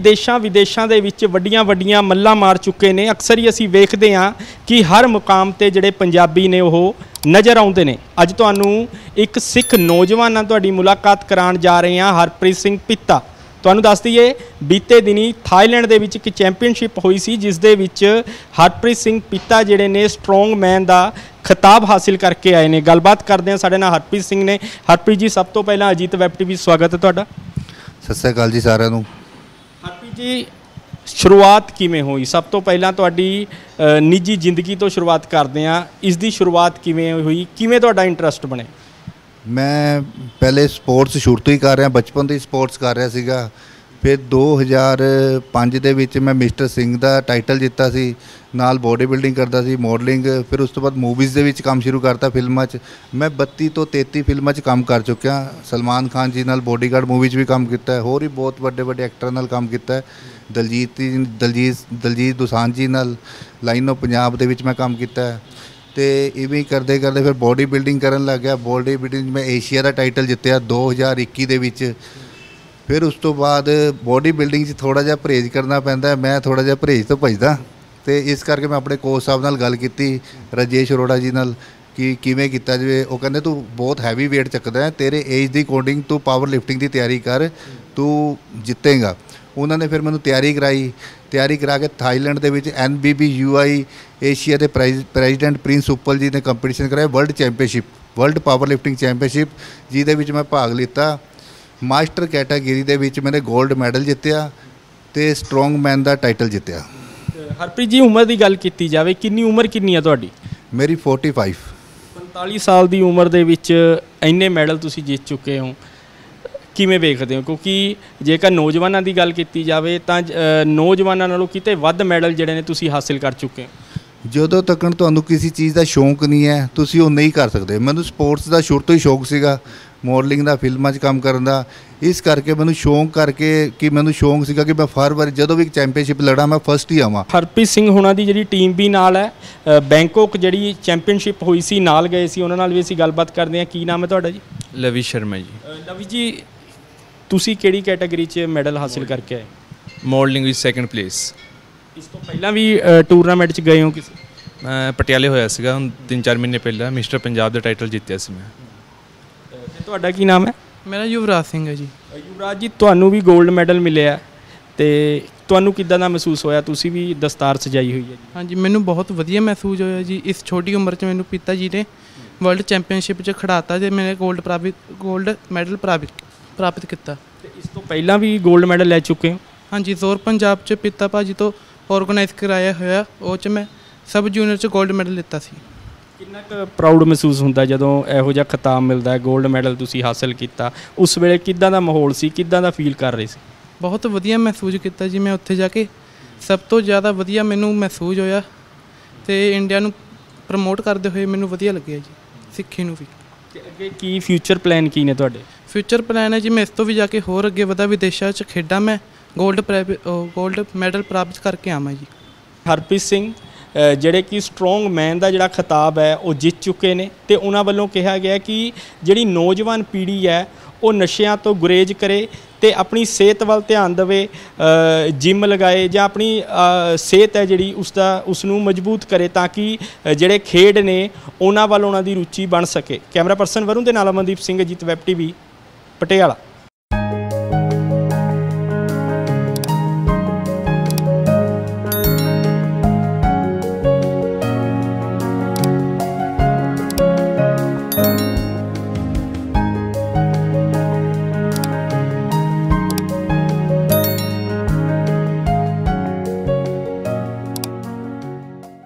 देशां विदेशां दे विच वड्डियां वड्डियां मल्लां मार चुके ने। अक्सर ही असीं वेखदे हां कि हर मुकाम ते जिहड़े पंजाबी ने ओह नज़र आउंदे ने। अज तुहानूं एक सिख नौजवान नाल तुहाडी मुलाकात कराउण जा रहे हां, हरप्रीत सिंह पित्ता। तुहानूं दस दईए बीते दिनी थाईलैंड दे विच एक चैंपीयनशिप हुई सी, जिस दे विच हरप्रीत सिंह पित्ता जिहड़े ने स्ट्रोंग मैन दा खिताब हासिल करके आए ने। गलबात करते हैं, साडे नाल हरप्रीत सिंह ने। हरप्रीत जी, सब तो पहला अजीत वैब टीवी स्वागत है तुहाडा। सत श्री अकाल जी सारिਆਂ ਨੂੰ। हरप्रीत जी, शुरुआत किवें होई? सब तो पहला तुहाडी निजी जिंदगी तो शुरुआत करते हैं। इस दी शुरुआत किवें हुई, किवें तुहाडा इंटरस्ट बने? मैं पहले स्पोर्ट्स शुरू तो ही कर रहा, बचपन तो ही स्पोर्ट्स कर रहा सीगा। फिर 2005 ਦੇ ਵਿੱਚ मैं मिस्टर सिंह ਦਾ टाइटल जिता सी, नाल बॉडी बिल्डिंग करता सी, मॉडलिंग। फिर उस तो बाद मूवीज़ ਦੇ ਵਿੱਚ काम शुरू करता, फिल्मां 'ਚ। मैं 32 ਤੋਂ 33 फिल्मां 'ਚ काम कर चुकिया। सलमान खान जी नाल बॉडीगार्ड मूवी 'ਚ भी काम किया है, होर भी बहुत ਵੱਡੇ ਵੱਡੇ एक्टर नाल काम किया है। दलजीत दोसांझ जी नाल लाइन ऑफ पंजाब ਦੇ ਵਿੱਚ मैं काम किया है। तो इवें ही करते करते फिर बॉडी बिल्डिंग करन लग गया। बॉडी बिल्डिंग में एशिया का टाइटल जितया 2021 ਦੇ ਵਿੱਚ। फिर उस तो बाद बॉडी बिल्डिंग थोड़ा जिहा परहेज करना पैंदा है। मैं थोड़ा जिहा परहेज तो भजदा, तो इस करके मैं अपने कोच साहब नाल गल कीती, राजेश अरोड़ा जी नाल, कि किवें कीता जावे। वो कहंदे तू बहुत हैवी वेट चकदा है, तेरे एज दी अकॉर्डिंग तू पावर लिफ्टिंग की तैयारी कर, तू जितेगा। उन्होंने फिर मैंने तैयारी करा के थाईलैंड के NBBUI एशिया के प्रेजिडेंट प्रिंस उपल जी ने कंपीटिशन कराया, world championship, world power lifting championship, जिहदे मैं भाग लिता। मास्टर कैटागरी दे विच मैंने गोल्ड मैडल जितया तो स्ट्रोंग मैन का टाइटल जितया। हरप्रीत जी, उम्र की गल की जाए, कितनी उम्र कितनी है तुहाडी? मेरी 45। 45 साल की उम्र दे विच इन्ने मैडल तुसी जीत चुके हो, किवें वेखदे हो? क्योंकि जेकर नौजवानों की गल की जाए तो नौजवानों नालों किते वध मैडल जिहड़े ने तुसी हासिल कर चुके हो। ਜਦੋਂ तक ਤੁਹਾਨੂੰ किसी चीज़ का शौक नहीं है ਤੁਸੀਂ ਉਹ नहीं कर सकते। मैंने स्पोर्ट्स का शुरू तो ही शौक ਸੀਗਾ, मॉडलिंग का, फिल्मों 'ਚ काम करन दा। इस करके मैंने शौक करके कि मैंने शौक सीगा कि मैं हर बार जो भी चैंपीयनशिप लड़ा मैं फस्ट ही आवां। हरप्रीत सिंह होना दी जिहड़ी टीम भी नाल है, बैंकॉक जिहड़ी चैंपीयनशिप हुई सी नाल गए सी, उन्हां नाल भी असीं गलबात करदे हां। की नाम है तुहाडा जी? लवी शर्मा जी। लवी जी, तुसी किहड़ी कैटेगरी 'ਚ मैडल हासिल करके आए? मॉडलिंग विच 2nd प्लेस। इस तो पहला भी टूरनामेंट 'ਚ गए हो किसी? मैं पटियाले होया सीगा, 3-4 महीने पहला मिस्टर पंजाब का टाइटल जितया सी मैं। तुहाडा की नाम है? मेरा युवराज सिंह है जी। युवराज जी, तुहानू भी गोल्ड मैडल मिलिया ते तुहानू किद्दां दा महसूस होया? तुसी भी दस्तार सजाई हुई है जी। हाँ जी, मैनू बहुत वधिया महसूस होया जी। इस छोटी उम्र 'ਚ मैनू पिता जी ने वर्ल्ड चैंपीयनशिप 'ਚ खड़ाता ते मैंने गोल्ड मैडल प्राप्त किया। इस तो पहला भी गोल्ड मैडल लै चुके हो? हाँ जी, जोर पंजाब 'ਚ पिता भाजी तो ऑर्गेनाइज कराया होया, वो 'ਚ मैं सब जूनियर 'ਚ गोल्ड मैडल लिता सी। कितना क प्राउड महसूस होंदा जदों इहो जिहा खिताब मिलदा है, गोल्ड मैडल तुसी हासिल किया? उस वेले किद्दां दा माहौल सी, किद्दां दा फील कर रहे सी? बहुत वधिया महसूस किया जी। मैं उत्थे जाके सब तो ज़्यादा वधिया मैनू महसूस होया ते इंडिया नू प्रमोट करते हुए मैनू वधिया लग्गिया जी, सिक्खी नू भी। अगे की फ्यूचर प्लान की ने तुहाडे? फ्यूचर प्लान है जी, मैं इस तो भी जाके होर अगे वधा, विदेशों 'ਚ खेडां, मैं गोल्ड मैडल प्राप्त करके आवां जी। हरप्रीत सिंह ਜਿਹੜੇ कि स्ट्रोंग मैन का ਜਿਹੜਾ खिताब है वो जित चुके ने ते उन्हां ਵੱਲੋਂ कहा गया कि ਜਿਹੜੀ नौजवान पीढ़ी है वो नशिਆਂ तो गुरेज करे ते अपनी सेहत वाल ध्यान देवे, जिम लगाए ਜਾਂ अपनी सेहत है ਜਿਹੜੀ उसनूं मजबूत करे, ताकि ਜਿਹੜੇ खेड ने उन्हां ਵੱਲ ਉਹਨਾਂ ਦੀ रुचि बन सके। कैमरा परसन वरुण ਦੇ ਨਾਲ ਅਮਨਦੀਪ ਸਿੰਘ, अजीत वैब टीवी, पटियाला।